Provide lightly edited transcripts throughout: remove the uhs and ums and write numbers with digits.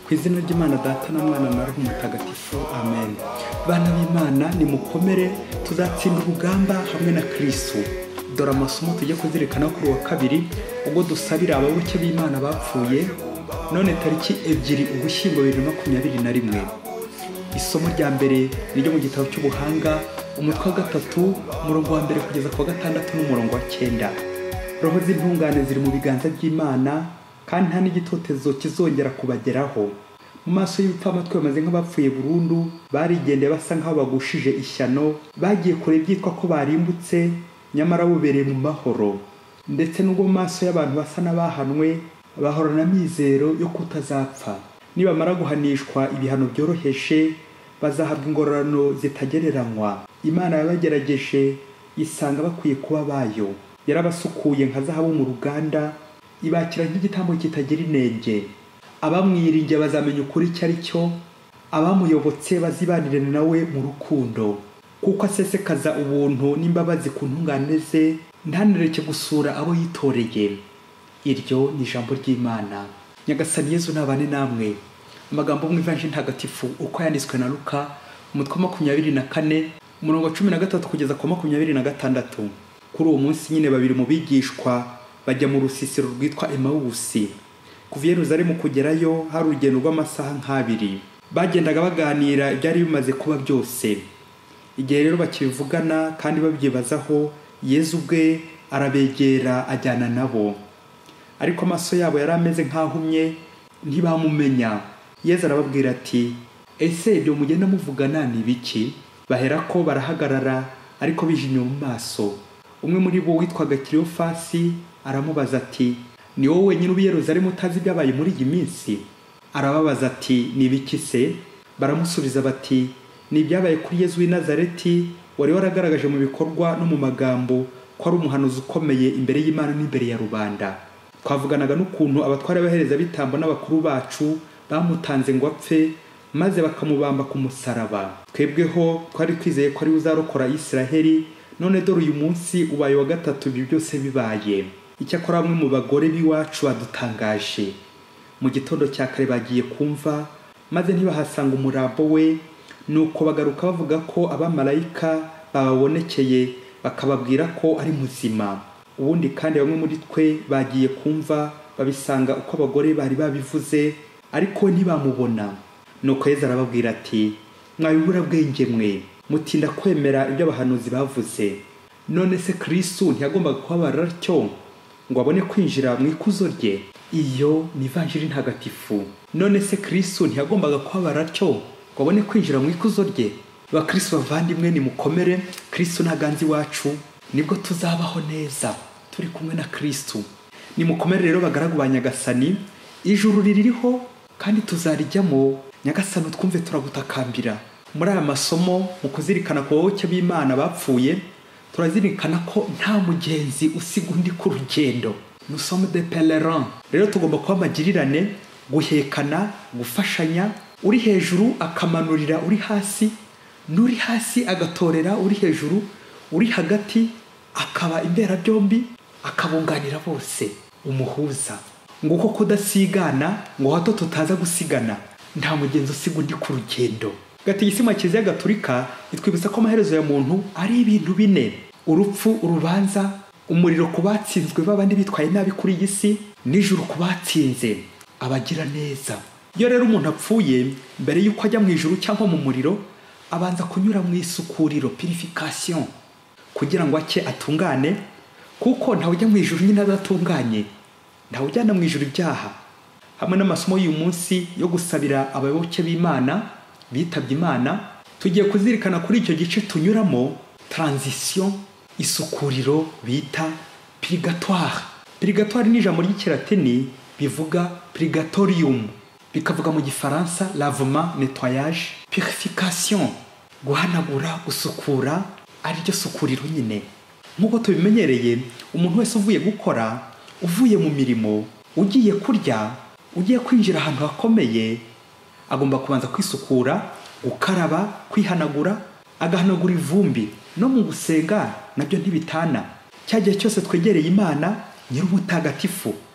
Ku izina ry'Imana Data na Mwana na Roho Mutagatifu, amen. Bana b'Imana, nimukomere, tuzatsinda urugamba hamwe na Kristo. Dore amasomo tujye kuzirikana kuri wa kabiri, ubwo dusabira abayoboke b'Imana bapfuye, none tariki 2 Ugushyingo 2021. Isomo rya mbere ni ryo mu gitabo cy'ubuhanga, umutwe wa 3, umurongo wa 1 kugeza ku wa 6 n'umurongo wa 9. Roho z'intungane ziri mu biganza by'Imana, kandi nta n'igitotezo kizongera kubageraho. Mu maso y'ubupfamatwi bamaze nk'abapfuye burundu, barigendeye basa nk'aho bagushije ishyano, bagiye kure byitwa ko barimbutse, nyamara bubereye mu mahoro. Ndetse n'ubwo mu maso y'abantu basa n'abahanwe, bahorana mizero yo kutazapfa. Nibamara guhanishwa ibihano byoroheje, bazahabwa ingororano zitagereranywa. Imana yabagerageje, isanga bakwiye kuba bayo. Yarabasukuye nka zahabu mu ruganda, ibakira nk'igitambo kitagira inenge. Abamwiringiye bazamenya ukuri icyo ari cyo, abamuyobotse bazibanire nawe mu rukundo. Kuko asesekaza ubuntu n'imbabazi ku ntungane ze, ntanereke gusura abo yitoreye. Iryo ni ijambo ry'Imana. Nyagasani Yezu nabane namwe. Amagambo mu Ivanjili ntagatifu uko yanditswe na Luka, umutwe wa 24, umurongo wa 13 kugeza ku 26. Kuri uwo munsi nyine babiri mu bigishwa bajya mu rusisiro rwitwa Emawusi. Kuva i Yerusalemu kugerayo hari urugendo rw'amasaha nk'abiri. Bagendaga baganira ibyari bimaze kuba byose. Igihe rero bakibivugana kandi babyibazaho, Yezu ubwe arabegera ajyana nabo. Ariko amaso yabo yari ameze nk'ahumye, ntibamumenya. Yezu arababwira ati, ese ibyo mugenda muvugana ni biki? Baherako barahagarara, ariko bijimye mu maso. Umwe muri bo witwaga Kiliyofasi aramubaza ati, ni wowe wenyine ubi Yerusalemu utazi ibyabaye muri iyi minsi? Arababaza ati, ni biki se? Baramusubiza bati, ni ibyabaye kuri Yezu w'i Nazareti, wari waragaragaje mu bikorwa no mu magambo ko ari umuhanuzi ukomeye imbere y'Imana n'imbere ya rubanda. Twavuganaga n'ukuntu abatware b'abahereza bitambo n'abakuru bacu bamutanze ngo apfe, maze bakamubamba ku musaraba. Twebweho twari twizeye ko ari uzarokora Isiraheli, none dore uyu munsi ubaye wa 3 ibi byose bibaye. Icyakora bamwe mu bagore b'iwacu badutangaje. Mu gitondo cya kare bagiye kumva, maze ntibahasanga umurambo we, nuko bagaruka bavuga ko abamarayika bababonekeye bakababwira ko ari muzima. Ubundi kandi bamwe muri twe bagiye kumva, babisanga uko abagore bari babivuze, ariko ntibamubona. Nuko Yezu arababwira ati, mwabibura bwenge mwe, mutinda kwemera ibyo abahanuzi bavuze. None se Kristo ntiyagombaga kubabarira atyo ngo abone kwinjira mu ikuzo rye? Iyo ni Ivanjili ntagatifu. None se Kristo ntiyagombaga kubabarira atyo ngo abone kwinjira mu ikuzo rye? Bakristo bavandimwe, nimukomere. Kristo naganzi wacu, nibwo tuzabaho neza turi kumwe na Kristo. Nimukomere rero bagaragu ba Nyagasani, ijuru riririho kandi tuzarijyamo. Nyagasani twumve turagutakambira. Muri aya masomo mu kuzirikana ku bayoboke b'Imana bapfuye, turazirikana ko nta mugenzi usiga undi ku rugendo. Nous sommes des pèlerins. Rero tugomba kuba magirirane, guhekana, gufashanya. Uri hejuru akamanurira uri hasi, n'uri hasi agatorera uri hejuru, uri hagati akaba imbera byombi, akabunganira bose. Umuhuza. Nguko kudasigana, ngo hato tutaza gusigana. Nta mugenzi usiga undi ku rugendo. Gatigisimu Kiliziya Gatolika itwibutsa ko amaherezo ya muntu ari ibintu 4: urupfu, urubanza, umuriro ku batsinzwe babandi bitwaye nabi kuri iyi si, n'ijuru ku batsinze abagira neza. Iyo rero umuntu apfuye, mbere y'uko ajya mu ijuru cyangwa mu muriro, abanza kunyura mu isukuriro, purification, kugira ngo ake atungane, kuko ntawe ujya mu ijuru nyine adatunganye, ntawe ujyana mu ijuru ibyaha. Hamwe n'amasomo y'uyu munsi yo gusabira abayoboke b'Imana bitabye Imana, tugiye kuzirikana kuri icyo gice tunyuramo, transition, isukuriro bita purgatoire. Purgatoire ni ijambo ry'ikilatini bivuga purgatorium, bikavuga mu gifaransa lavement, nettoyage, purification, guhanagura, gusukura, ari ryo sukuriro nyine. Nk'uko tubimenyereye, umuntu wese uvuye gukora, uvuye mu mirimo, ugiye kurya, ugiye kwinjira ahantu hakomeye, agomba kubanza kwisukura, gukaraba, kwihanagura, agahanagura ivumbi. No mu gusenga nabyo ntibitana. Cya gihe cyose twegereye Imana nyir'ubutagatifu,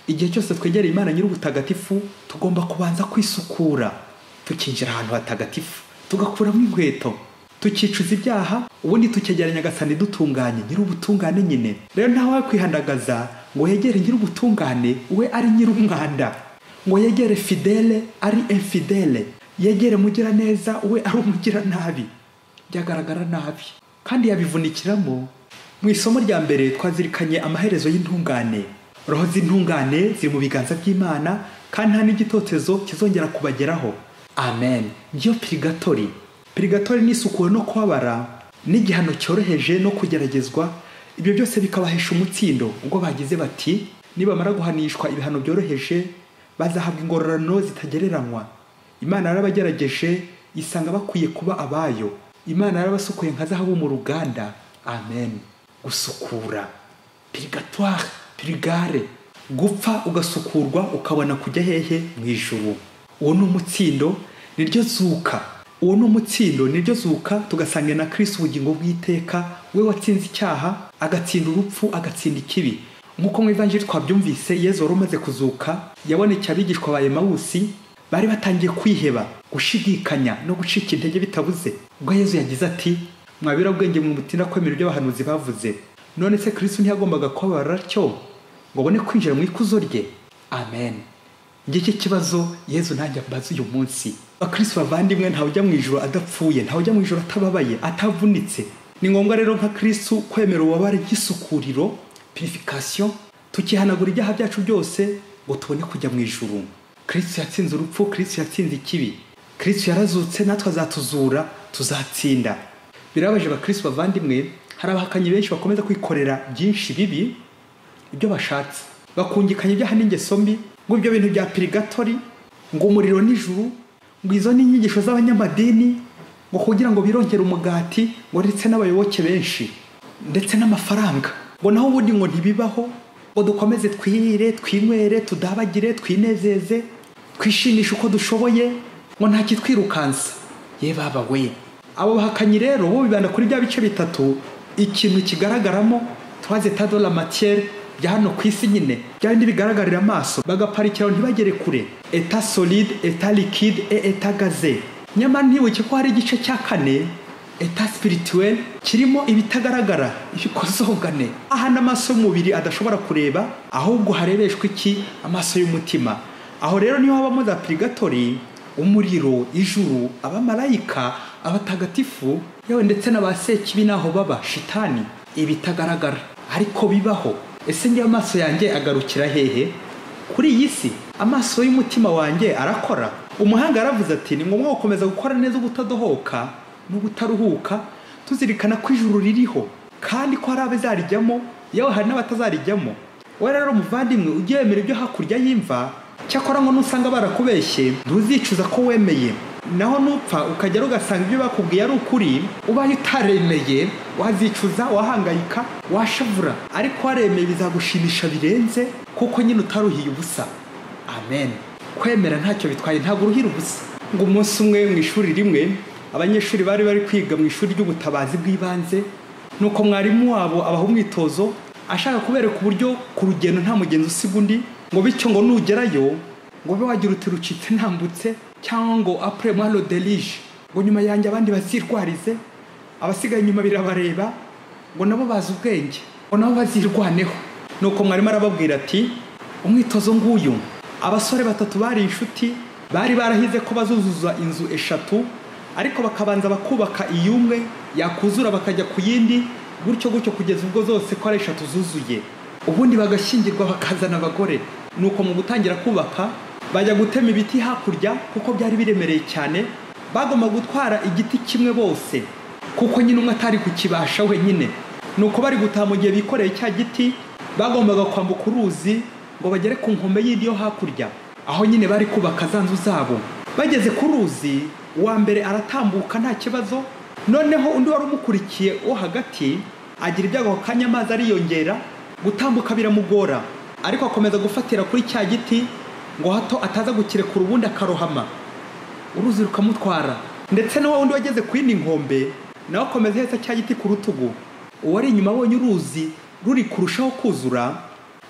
igihe cyose twegereye Imana nyir'ubutagatifu tugomba kubanza kwisukura, tukinjira ahantu hatagatifu, tugakuramo inkweto, tukicuza ibyaha, ubundi tukegeranya Nyagasani dutunganye, nyir'ubutungane nyine. Rero ntawe wakwihandagaza ngo yegere nyir'ubutungane we ari nyir'umwanda, ngo yegere fidele ari infidele, yegere mugira neza we ari umugira nabi, byagaragara nabi kandi yabivunikiramo. Mu isomo rya mbere twazirikanye amaherezo y'intungane. Roho z'intungane ziri mu biganza by'Imana kandi nta n'igitotezo kizongera kubageraho. Amen. Ngiyo purigatori. Purigatori ni isukuwe no kubabara n'igihano cyoroheje no kugeragezwa, ibyo byose bikabahesha umutsindo ubwo bagize bati nibamara guhanishwa ibihano byoroheje bazahabwa ingororano zitagereranywa. Imana yarabagerageje isanga bakwiye kuba abayo. Imana yarabasukuye nka zahabu mu ruganda. Amen. Gusukura, purgatoire, purgare, gupfa ugasukurwa ukabona kujya hehe? Mu ijuru. Uwo ni umutsindo, niryo zuka. Uwo ni umutsindo, niryo zuka tugasangira na Kristo ubugingo bw'iteka, we watsinze icyaha, agatsinda urupfu, agatsinda ikibi. Nk'uko mu Evanjiri twabyumvise, Yesu wari umaze kuzuka yabonekeye abigishwa ba Emawusi, bari batangiye kwiheba, gushidikanya no gucika intege bitabuze. Ubwo Yesu yagize ati mwabirabwenge mu mutima kwemera ibyo abahanuzi bavuze. None se Kristo ntiyagombaga kubabara atyo ngo abone kwinjira mu ikuzo rye? Amen. Ngiki kibazo Yesu ntajya mbaza uyu munsi. Abakristo bavandimwe ntawe ujya mu ijuru adapfuye, ntawe ujya mu ijuru atababaye, atavunitse. Ni ngombwa rero nka Kristo kwemera ububabare bw'isukuriro, purification, tukihanagura ibyaha byacu byose ngo tubone kujya mu ijuru. Kristo yatsinze urupfu, Kristo yatsinze ikibi, Kristo yarazutse, natwe azatuzura, tuzatsinda. Birabaje abakristo bavandimwe, hari abahakanyi benshi bakomeza kwikorera byinshi bibi ibyo bashatse, bakungikanya ibyaha n'ingeso mbi, ngo ibyo bintu bya purigatori, ngo umuriro n'ijuru, ngo izo ni inyigisho z'abanyamadini, ngo kugira ngo birongere umugati, ngo ndetse n'abayoboke benshi ndetse n'amafaranga, ngo naho ubundi ngo ntibibaho, ngo dukomeze twirire, twinywere, tudabagire, twinezeze, twishimisha uko dushoboye, ngo nta kitwirukansa. Ye baba we, abo bahakanyi rero bo bibanda kuri bya bice bitatu, ikintu kigaragaramo twaze tado la matière bya hano ku isi nyine, bya bindi bigaragarira amaso, bagaparikira ntibagere kure, état solide, état liquide et état gazé. Nyamara ntibuke ko hari igice cya kane, état spirituel, kirimo ibitagaragara, ibikozongane, aha n'amaso y'umubiri adashobora kureba, ahubwo harebeshwa iki? Amaso y'umutima. Aho rero niho habamo za purgatori, umuriro, ijuru, abamarayika, abatagatifu, yewe ndetse n'abasekibi naho baba shitani, ibitagaragara ariko bibaho. Ese ngiye amaso yanjye agarukira hehe? Kuri iyi si amaso y'umutima wanjye arakora. Umuhanga aravuze ati ni ngombwa gukomeza gukora neza ubutadohoka n'ubutaruhuka, tuzirikana ko ijuru ririho kandi ko hari abazarijyamo, yewe hari n'abatazarijyamo. We rero muvandimwe ugiyemera ibyo hakurya y'imva, cyakora ngo nusanga barakubeshye ntuzicuza ko wemeye, naho nupfa ukagera ugasanga ibyo bakubwiye ari ukuri, ubaye utaremeye wazicuza, wahangayika, washavura, ariko waremeye bizagushimisha birenze, kuko nyine utaruhiye ubusa. Amen. Kwemera ntacyo bitwaye, ntabwo uruhira ubusa. Ngo umunsi umwe mu ishuri rimwe abanyeshuri bari kwiga mu ishuri ry'ubutabazi bw'ibanze, nuko mwarimu wabo abaha umwitozo ashaka kubereka uburyo ku rugendo nta mugenzi usiga undi, ngo bityo ngo nugerayo ngo be wagira uti rucitse ntambutse, cyangwa ngo après moi le délige, ngo nyuma yanjye abandi bazirwarize, abasigaye nyuma birabareba, ngo nabo bazi ubwenge, ngo nabo bazirwaneho. Nuko mwarimu arababwira ati umwitozo nguyu, abasore batatu bari inshuti, bari barahize ko bazuzuza inzu 3, ariko bakabanza bakubaka iyumwe, yakuzura bakajya ku yindi, gutyo kugeza ubwo zose ko ari 3 zuzuye, ubundi bagashyingirwa bakazana abagore. Nuko mu gutangira kubaka bajya gutema ibiti hakurya, kuko byari biremereye cyane, bagomba gutwara igiti kimwe bose, kuko nyine umwe atari kukibasha wenyine. Nuko bari gutaha mu gihe bikoreye cya giti, bagombaga kwambuka uruzi ngo bagere ku nkombe y'indi yo hakurya, aho nyine bari kubaka za nzu zabo. Bageze ku ruzi, uwa mbere aratambuka nta kibazo, noneho undi wari umukurikiye wo hagati agira ibyago kanya amazi ariyongera, gutambuka biramugora, ariko akomeza gufatira kuri cya giti ngo hato ataza gukirekura ubundi akarohama, uruzi rukamutwara. Ndetse naho undi wageze ku yindi nkombe nawe akomeza heza cya giti ku rutugu. Uwari inyuma abonye uruzi ruri kurushaho kuzura,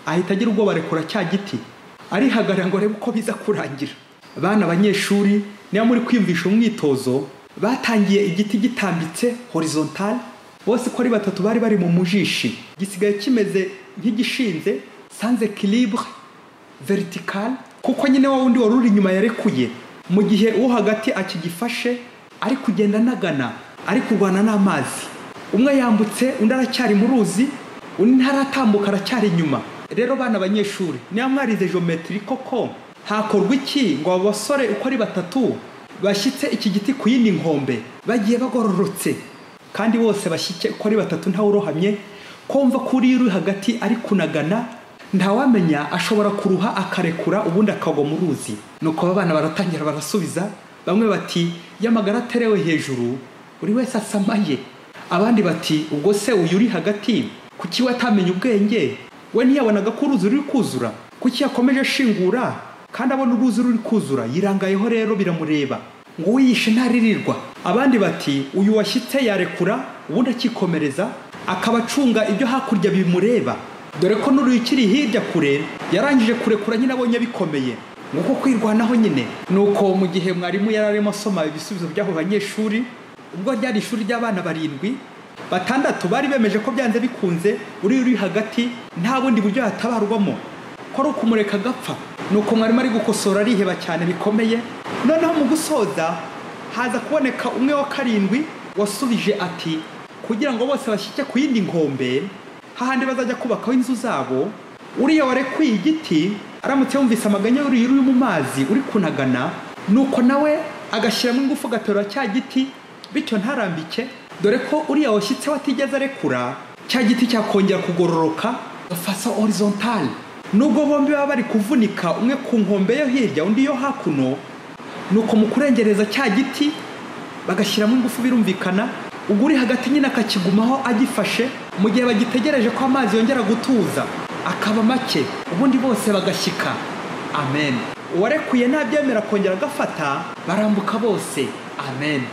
ahita agira ubwo barekura cya giti arihagarara ngo arebe uko biza kurangira. Bana abanyeshuri niyo muri kwiyumvisha umwitozo batangiye igiti gitambitse horizontal, bose ko ari batatu bari bari mu mujishi, gisigaye kimeze nk'igishinze sans équilibre vertical, kuko nyine wa wundi wari uri inyuma yarekuye, mu gihe uwo hagati akigifashe ari kugenda anagana, ari kurwana n'amazi. Umwe yambutse undi aracyari mu ruzi, undi ntaratambuka aracyari inyuma. Rero bana abanyeshuri niyo mwarize geometry koko hakorwa iki ngo abo basore uko ari batatu bashyitse iki giti ku yindi nkombe bagiye bagororotse, kandi bose bashyitse uko ari batatu ntawurohamye, kumva kuri uri hagati ari kunagana, ntawamenya ashobora kuruha akarekura ubundi akagwa mu ruzi. Nuko abana baratangira barasubiza, bamwe bati yamagara aterewe hejuru buri wese asamaye, abandi bati ubwo se uyu uri hagati kuki watamenye ubwenge, we ntiyabonaga ko uruzi ruri kuzura, kuki yakomeje ashingura kandi abona uruzi ruri kuzura, yirangayeho rero biramureba ngo wiyishe ntaririrwa. Abandi bati uyu washyitse yarekura ubundi akikomereza akabacunga ibyo hakurya bimureba, dore ko n'urukiri hirya kure yarangije kurekura nyine abonye bikomeye, nguko kwirwanaho nyine. Nuko mu gihe mwarimu yararimo asoma ibisubizo by'abo banyeshuri, ubwo ryari ishuri ry'abana 7, 6 bari bemeje ko byanze bikunze uri hagati nta bundi buryo yatabarwamo, ko ari ukumureka agapfa. Nuko mwarimu ari gukosora ariheba cyane bikomeye. Noneho mu gusoza haza kuboneka umwe wa 7 wasubije ati kugira ngo bose bashyike ku yindi nkombe hahandi bazajya kubakaho inzu zabo, uriya warekuye igiti aramutse yumvise amaganya uri mu mazi uri kunagana, nuko nawe agashyiramo ingufu gaterura cya giti bityo ntarambike, dore ko uriya washyitse watigeze arekura cya giti cyakongera kugororoka gafasa horizontal. Nubwo bombi baba bari kuvunika, umwe ku nkombe yo hirya undi yo hakuno, nuko mu kurengereza cya giti bagashyiramo ingufu birumvikana, ubwo uri hagati nyine akakigumaho agifashe, mu gihe bagitegereje ko amazi yongera gutuza akaba make, ubundi bose bagashyika. Amen. Uwarekuye ntabyemera kongera agafata barambuka bose. Amen.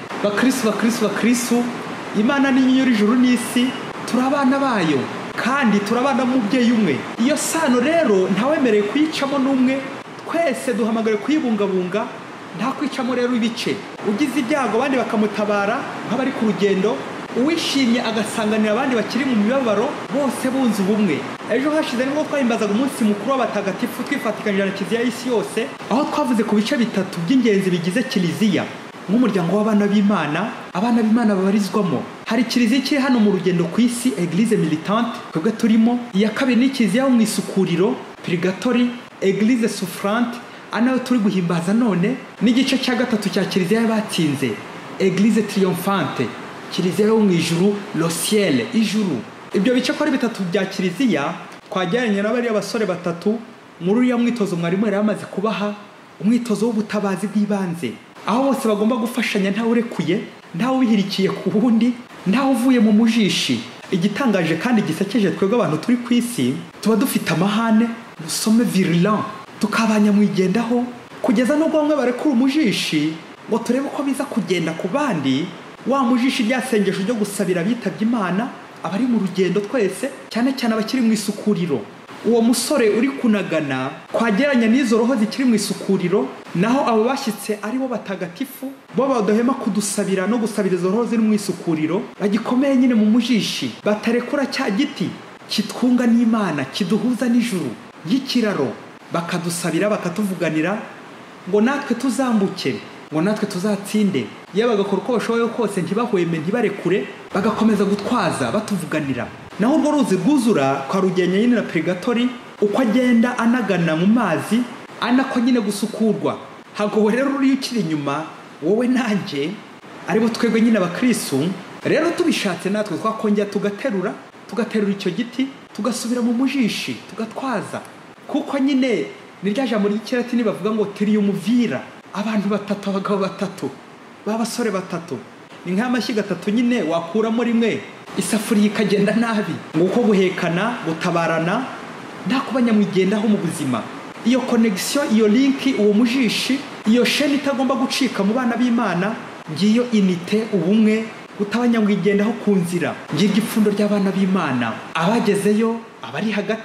Bakristo, Imana ni inyenyeri ijuru n'isi, turabana bayo kandi turabana mu mubyeyi umwe. Iyo sano rero ntawemereye kuyicamo n'umwe, twese duhamagare kuyibungabunga, nta kwicamo rero ibice. Ugize ibyago abandi bakamutabara nk'abari ku rugendo, uwishimye agasanganira abandi bakiri mu mibabaro, bose bunze ubumwe. Ejo hashize nibwo twahimbazaga umunsi mukuru w'abatagatifu twifatikanije na Kiliziya y'isi yose, aho twavuze ku bice 3 by'ingenzi bigize Kiliziya nk'umuryango w'abana b'Imana. Abana b'Imana babarizwamo, hari Kiliziya kiri hano mu rugendo ku isi, Eglise militante twebwe turimo. Iya kabiri ni Kiliziya yo mu isukuriro, Purgatory, Eglise souffrante anayo turi guhimbaza none, n'igice cya 3 cya Kiliziya y'abatsinze, Eglise triomphante, Kiliziya yo mu ijuru, le ciel, ijuru. Ibyo bice ko ari 3 bya Kiliziya twajyanye n'abari abasore 3 muri uriya mwitozo mwarimu yari amaze kubaha, umwitozo w'ubutabazi bw'ibanze, aho bose bagomba gufashanya, ntawe urekuye, ntawe ubihirikiye ku wundi, ntawe uvuye mu mujishi. Igitangaje kandi gisekeje, twebwe abantu turi ku isi tuba dufite amahane, dusome virulent, tukabanya mwigendaho, kugeza n'ubwo bamwe barekura umujishi ngo turebe uko biza kugenda ku bandi. Wa mujishi ryasengesho ryo gusabira bitabye Imana abari mu rugendo twese, cyane cyane abakiri mu isukuriro. Uwo musore uri kunagana kwageranya n'izo roho zikiri mu isukuriro, naho abo bashyitse ari bo batagatifu bo badahema kudusabira no gusabira izo roho ziri mu isukuriro, bagikomeye nyine mu mujishi, batarekura cya giti kitwunga n'Imana, kiduhuza n'ijuru y'ikiraro, bakadusabira bakatuvuganira ngo natwe tuzambuke, ngo natwe tuzatsinde. Iyo bagakora uko bashoboye kose ntibahweme ntibarekure, bagakomeza gutwaza batuvuganira. Naho urwo ruzi rwuzura kwa rugenya nyine na Purgatory, uko agenda anagana mu mazi anako nyine gusukurwa, hagowe rero uri ukiri inyuma wowe nanjye aribo twebwe nyine abakristo. Rero tubishatse natwe twakongera tugaterura icyo giti tugasubira mu mujishi tugatwaza, kuko nyine ni rya jambo ry'Ikilatini bavuga ngo triumvira, abantu 3, abagabo 3, b'abasore 3, ni nk'amashyi 3 nyine wakuramo rimwe isafuriya ikagenda nabi. Nguko guhekana, gutabarana, nta kubanyamwigendaho mu buzima. Iyo connection, iyo link, uwo mujishi, iyo sheni itagomba gucika mu bana b'Imana, ngiyo unité, ubumwe, utabanyamwigendaho ku nzira. Ngiryo ipfundo ry'abana b'Imana, abagezeyo, abari hagati,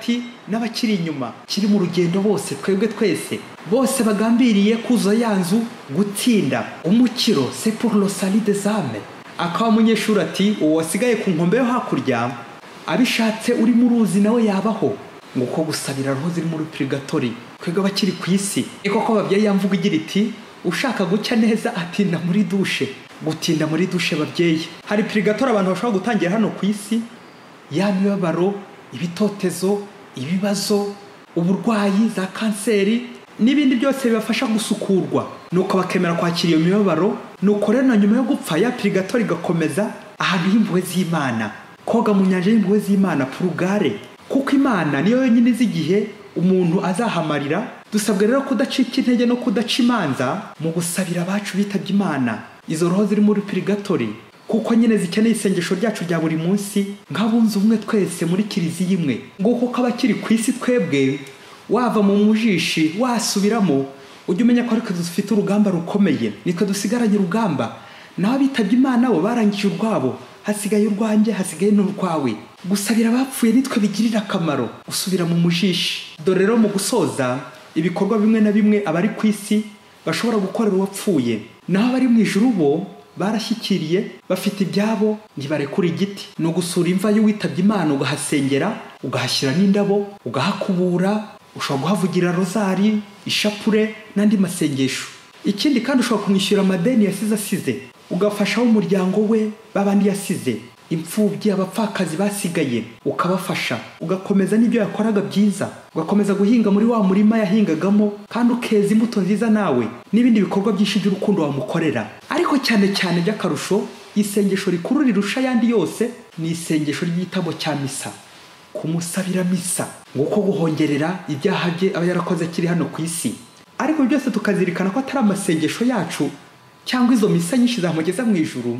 n'abakiri inyuma kiri mu rugendo bose, twebwe twese bose bagambiriye kuzuza ya nzu gutsinda. Umukiro c'est pour le salut des âmes. Akaba umunyeshuri ati uwo wasigaye ku nkombe yo hakurya abishatse uri mu ruzi nawe yabaho, nguko gusabira roho ziri muri purgatori twebwe abakiri ku isi. Niko ko babyeyi yamvuga igira iti ushaka gucya neza atinda muri dushe. Gutinda muri dushe babyeyi, hari purgatori abantu bashobora gutangira hano ku isi, ya mibabaro, ibitotezo, ibibazo, uburwayi, za kanseri n'ibindi byose bibafasha gusukurwa, nuko bakemera kwakira iyo mibabaro. Nuko rero na nyuma yo gupfa ya purgatori gakomeza ahantu y'impuhwe z'Imana, koga mu nyanja y'impuhwe z'Imana, purugare, kuko Imana niyo yonyine izi igihe umuntu azahamarira. Dusabwe rero kudacika intege no kudaca imanza mu gusabira abacu bitabye Imana, izo roho ziri muri purgatori, kuko nyine zikeneye isengesho ryacu rya buri munsi nk'abunze ubumwe twese muri kiliziya imwe. Nguko ko abakiri ku isi twebwe wava mu mujishi wasubiramo, ujye umenya ko ariko dufite urugamba rukomeye, nitwe dusigaranye urugamba. Naho bitabye Imana bo barangije urwabo, hasigaye urwanjye, hasigaye n'urwawe. Gusabira abapfuye nitwe bigirira akamaro, usubira mu mujishi. Dore rero mu gusoza ibikorwa bimwe na bimwe abari ku isi bashobora gukorera uwapfuye, naho abari mu ijuru bo barashyikiriye, bafite ibyabo, ntibarekura igiti. Ni ugusura imva y'uwitabye Imana, ugahasengera, ugahashyira n'indabo, ugahakubura, ushobora guhavugira rozari, ishapure n'andi masengesho. Ikindi kandi ushobora kumwishyura amadeni asize, ugafasha umuryango we babandi yasize, imfubyi, abapfakazi basigaye, ukabafasha, ugakomeza n'ibyo yakoraga byiza, ugakomeza guhinga muri wa murima yahingagamo, kandi ukeza imbuto nziza nawe, n'ibindi bikorwa byinshi by'urukundo wamukorera. Ariko cyane cyane by'akarusho, isengesho rikuru rirusha ayandi yose ni isengesho ry'igitabo cya misa, kumusabira misa, nguko guhongerera ibyaha bye aba yarakoze akiri hano ku isi. Ariko byose tukazirikana ko atari amasengesho yacu cyangwa izo misa nyinshi zamugeza mu ijuru,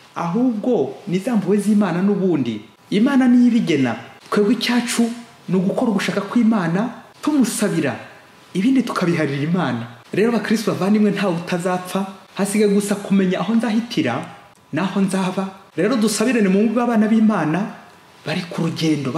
ahubwo ni za mpuhwe z'Imana. N'ubundi Imana niyo ibigena, twebwe icyacu ni ugukora ugushaka kw'Imana tumusabira, ibindi tukabiharira Imana. Rero abakristo bavandimwe, ntawe utazapfa, hasigaye gusa kumenya aho nzahitira n'aho nzaba. Rero dusabirane mu mubiri abana b'Imana bari ku rugendo,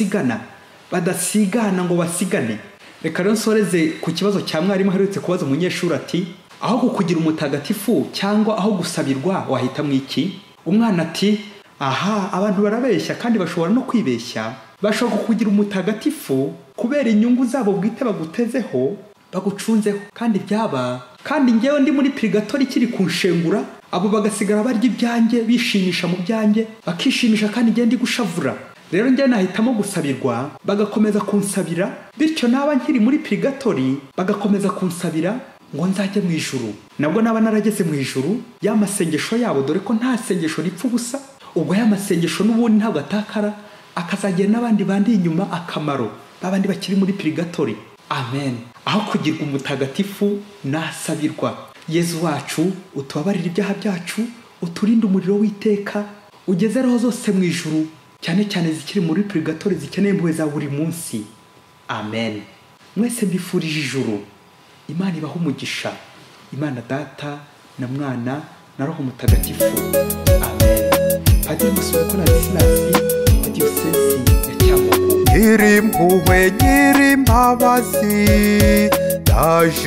badasigana ngo basigane. Reka rero nsoreze ku kibazo cya mwarimu aherutse kubaza umunyeshuri ati aho kukugira umutagatifu cyangwa aho gusabirwa wahitamo iki? Umwana ati aha, abantu barabeshya kandi bashobora no kwibeshya. Bashobora kukugira umutagatifu kubera inyungu zabo bwite bagutezeho, bagucunzeho, kandi byaba. Kandi ngewe ndi muri purgatori kiri kunshengura, abo bagasigara barya ibyanjye, bishimisha mu byanjye, bakishimisha kandi ngewe ndi gushavura. Rero njye nahitamo gusabirwa, bagakomeza kunsabira, bityo naba nkiri muri purgatori bagakomeza kunsabira ngo nzajye mu ijuru. Nabwo naba narageze mu ijuru, ya masengesho yabo, dore ko nta sengesho ripfa ubusa, ubwo ya masengesho n'ubundi ntabwo atakara, akazagira n'abandi bandi inyuma akamaro, babandi bakiri muri purgatori. Amen. Aho kugirwa umutagatifu nasabirwa. Yezu wacu, utubabarire ibyaha byacu, uturinde umuriro w'iteka, ugeze roho zose mu ijuru, cyane cyane zikiri muri purgatori zikeneye impuhwe za buri munsi. Amen. Mwese mbifurije ijuru. Imana ibaha umugisha. Imana Data na Mwana na Roho Mutagatifu. Amen. Padiri Musubeko na Silasi wa Diyosezi ya Cyangugu. Nyirimpuhwe nyirimbabazi, ndaje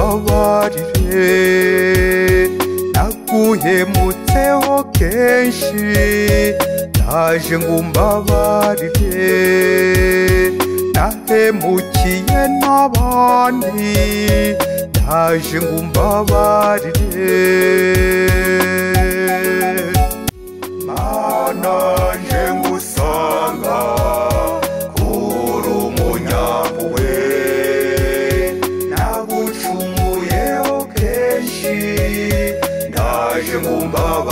ngumbabarire, naguhemutseho kenshi, ndaje ngumbabarire, nahemukiye n'abandi, ndaje ngumbabarire. Mana nje ngusanga kuri umunyampuhwe, nagucumuyeho kenshi, ndaje ngumbabarire.